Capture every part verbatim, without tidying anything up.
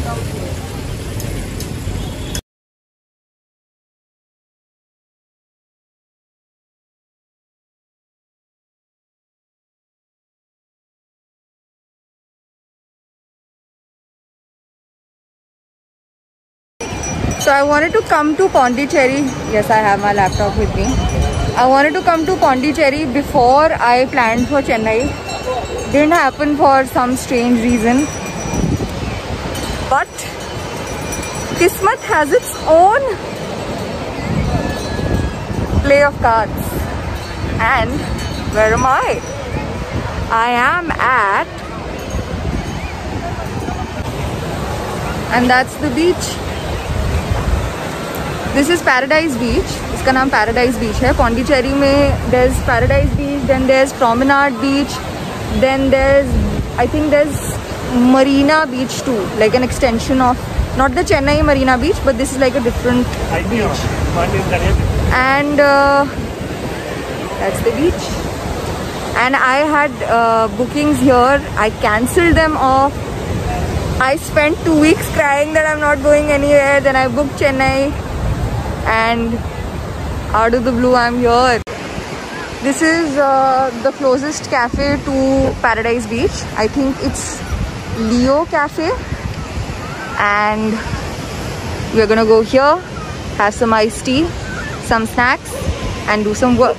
So I wanted to come to Pondicherry. Yes, I have my laptop with me. I wanted to come to Pondicherry before I planned for Chennai. Didn't happen for some strange reason. But Kismet has its own play of cards. And where am I? I am at... And that's the beach. This is Paradise Beach. इसका नाम Paradise Beach है. Pondicherry में there's Paradise Beach, then there's Promenade Beach, then there's, I think there's Marina Beach too, like an extension of, not the Chennai Marina Beach, but this is like a different beach. And uh, that's the beach. And I had uh, bookings here. I cancelled them off. I spent two weeks crying that I'm not going anywhere. Then I booked Chennai. And out of the blue I'm here. This is uh, the closest cafe to Paradise Beach. I think it's Leo Cafe. And we're gonna go here, have some iced tea, some snacks and do some work.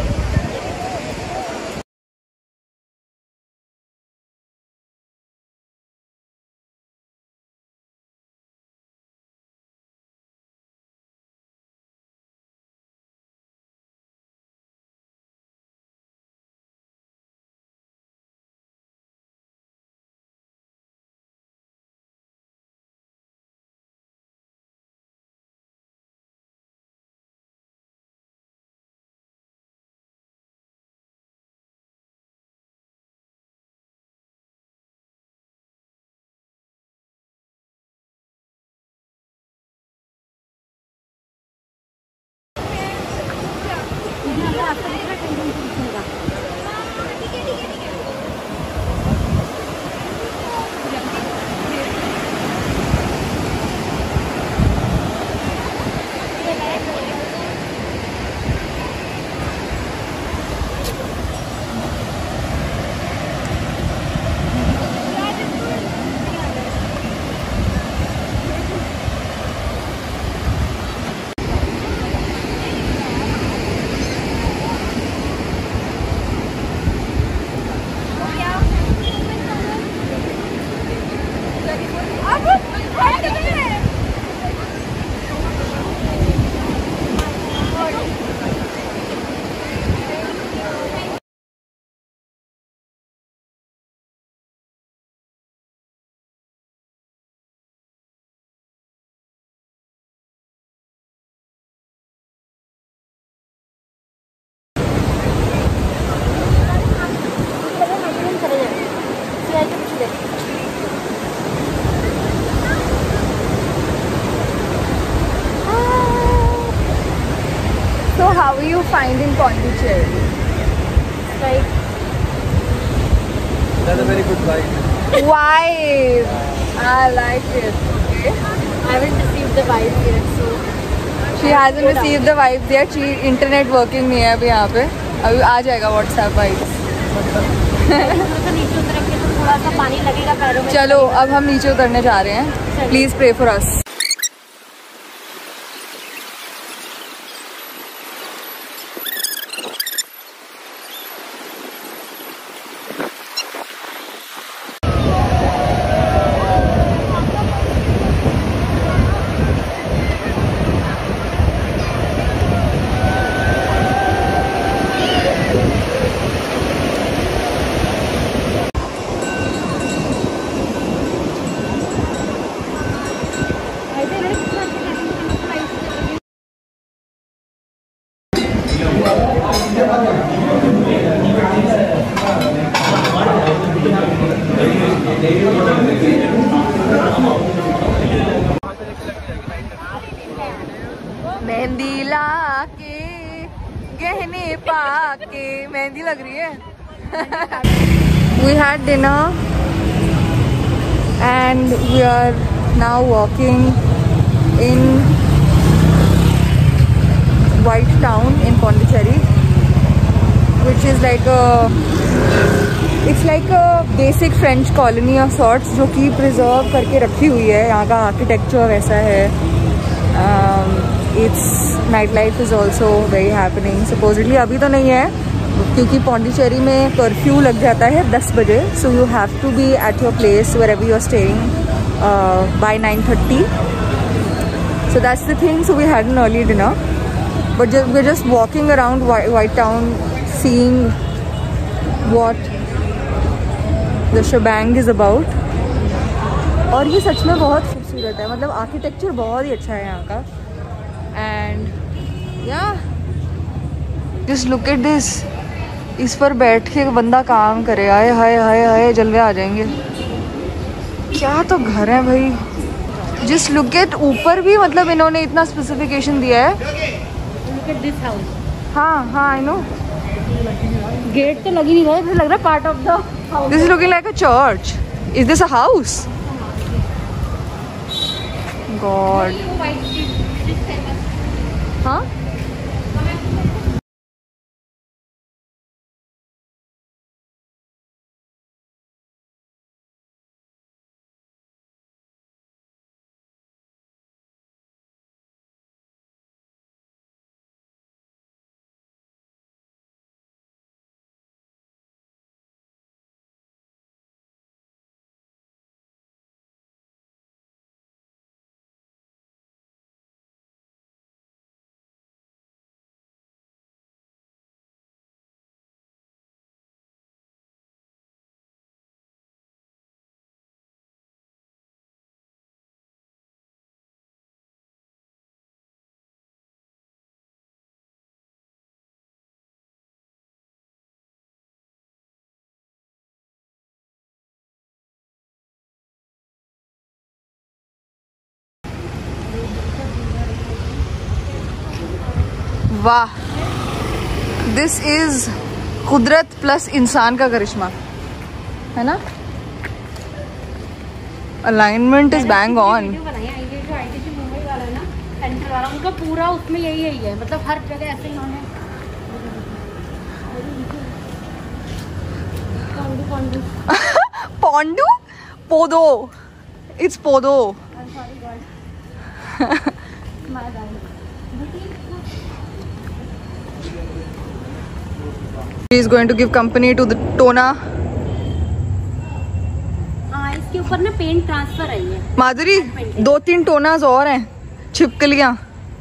So how are you finding Pondicherry? It's like... That's a very good vibe. Vibe! I like it. Okay. I haven't received the vibe yet, so... She hasn't received the vibes yet. She internet working नहीं है अभी यहाँ पे. अभी आ जाएगा WhatsApp vibes. नीचे उतरेंगे तो थोड़ा सा पानी लगेगा पैरों में. चलो अब हम नीचे उतरने जा रहे हैं. Please pray for us. Mehndi लाके गहने पाके मेहंदी लग रही है. We had dinner and we are now walking in White Town in Pondicherry, which is like a it's like a basic French colony of sorts जो कि preserve करके रखी हुई है. यहाँ का architecture वैसा है. um, its nightlife is also very happening. Supposedly अभी तो नहीं है क्योंकि पौंडीचेरी में कर्फ्यू लग जाता है दस बजे. So you have to be at your place wherever you are staying uh, by nine thirty. So that's the thing. So we had an early dinner, but just, we're just walking around White, White Town, seeing what the shebang is about. और ये सच में बहुत खूबसूरत है. मतलब architecture बहुत ही अच्छा है यहाँ का. एंड या जस्ट लुक एट दिस. इस पर बैठ के बंदा काम करे. आए हाय हाय हाय जलवे आ जाएंगे. क्या तो घर है भाई. Just look at. ऊपर भी मतलब इन्होंने इतना स्पेसिफिकेशन दिया है. Look at this house. हाँ हाँ आई नो. गेट तो लगी नहीं रहा है, लग रहा है part of the house. This is looking like a church. Is this a house? God. हाँ वाह. दिस इज कुदरत प्लस इंसान का करिश्मा है ना. Alignment is bang on. उनका पूरा उसमें यही यही है. मतलब हर जगह ऐसे इन्होंने पोंडू पोदो. इट्स पोदो. She is going to give company to the Tona. हाँ, इसके ऊपर ना पेंट ट्रांसफर आई है. माधुरी दो तीन टोनास और हैं. छिपकलियाँ.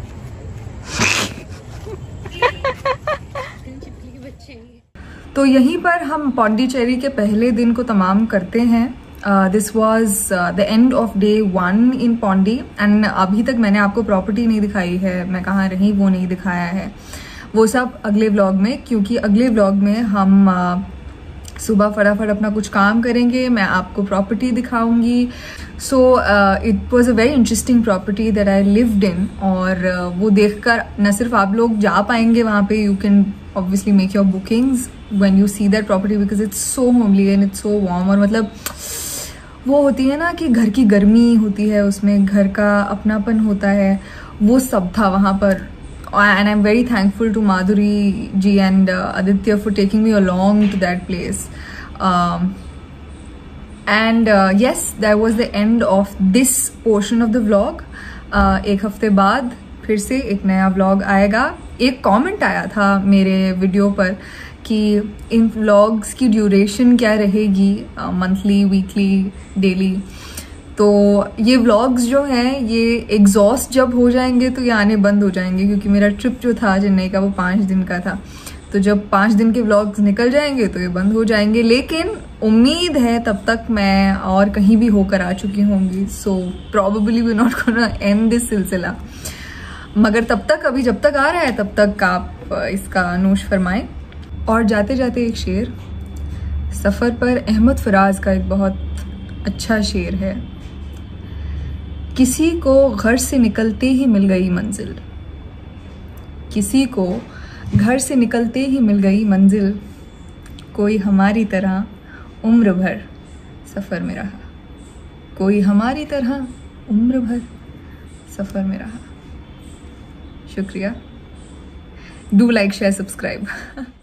तो यहीं पर हम पौंडीचेरी के पहले दिन को तमाम करते हैं. This was the end of day one in Pondy. And अभी तक मैंने आपको प्रॉपर्टी नहीं दिखाई है. मैं कहाँ रही वो नहीं दिखाया है. वो सब अगले व्लॉग में, क्योंकि अगले व्लॉग में हम uh, सुबह फटाफट अपना कुछ काम करेंगे. मैं आपको प्रॉपर्टी दिखाऊंगी. So it was a very interesting property that I lived in. और uh, वो देखकर न सिर्फ आप लोग जा पाएंगे वहाँ पे, you can obviously make your bookings when you see that property because it's so homely and it's so warm. और मतलब वो होती है ना कि घर की गर्मी होती है उसमें, घर का अपनापन होता है. वो सब था वहाँ पर. And I'm very thankful to Madhuri ji and uh, Aditya for taking me along to that place. Um, and uh, yes, that was the end of this portion of the vlog. Uh, एक हफ्ते बाद फिर से एक नया vlog आएगा. एक comment आया था मेरे वीडियो पर कि इन vlogs की ड्यूरेशन क्या रहेगी, मंथली, वीकली, डेली. तो ये व्लॉग्स जो हैं ये एग्जॉस्ट जब हो जाएंगे तो ये आने बंद हो जाएंगे, क्योंकि मेरा ट्रिप जो था चेन्नई का वो पाँच दिन का था. तो जब पाँच दिन के व्लॉग्स निकल जाएंगे तो ये बंद हो जाएंगे. लेकिन उम्मीद है तब तक मैं और कहीं भी होकर आ चुकी होंगी. So probably we not gonna end this सिलसिला. मगर तब तक, अभी जब तक आ रहा है तब तक आप इसका नोश फरमाएं. और जाते जाते एक शेर, सफ़र पर अहमद फराज का एक बहुत अच्छा शेर है. किसी को घर से निकलते ही मिल गई मंजिल, किसी को घर से निकलते ही मिल गई मंजिल, कोई हमारी तरह उम्र भर सफ़र में रहा, कोई हमारी तरह उम्र भर सफ़र में रहा। शुक्रिया। Do like share subscribe.